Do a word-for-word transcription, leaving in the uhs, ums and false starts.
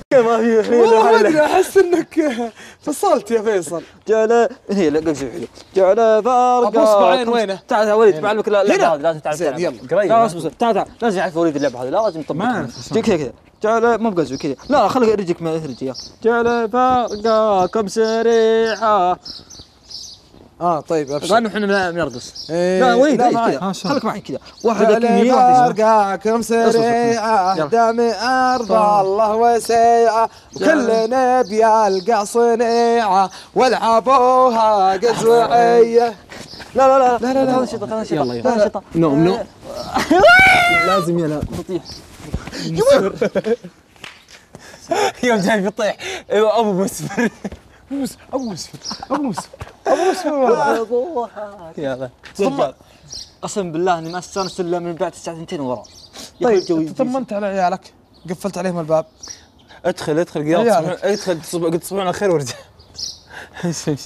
ما في والله ما ادري احس انك فصلت يا فيصل. جعل هي لا قصدي حلو. جعل فرقا باصبعين وينه؟ تعال تعال وليد بعلمك اللعبه هذه لازم تعرف زين تلعبها. يلا لا اصبر تعال تعال لازم يعرف وليد اللعبه هذه لا لازم يطبقها كذا كذا. جعل مو بقزو كذا لا خلي رجلك ما يهرج يا جعل فرقاكم سريعه. اه طيب ابشر. غنوا احنا بنرقص. إيه لا وليد لا كذا خليك معي كذا. واحده يمين واحده فرقاكم سريعه دام ارض الله وسيعه وكلنا بيلقى صنيعه والعبوها قزوعيه. لا لا لا لا لا هذا شيطان هذا شيطان هذا شيطان. نوم نوم لازم يلا تطيح. يوم جاي بيطيح ايوه ابو مسفر ابو مسفر ابو مسفر ابو مسفر. يلا قسم بالله اني ما استانست الا من بعد الساعه اثنتين ورا. طيب طمنت على عيالك؟ قفلت عليهم الباب؟ ادخل ادخل ادخل تصبحون على خير وارجع.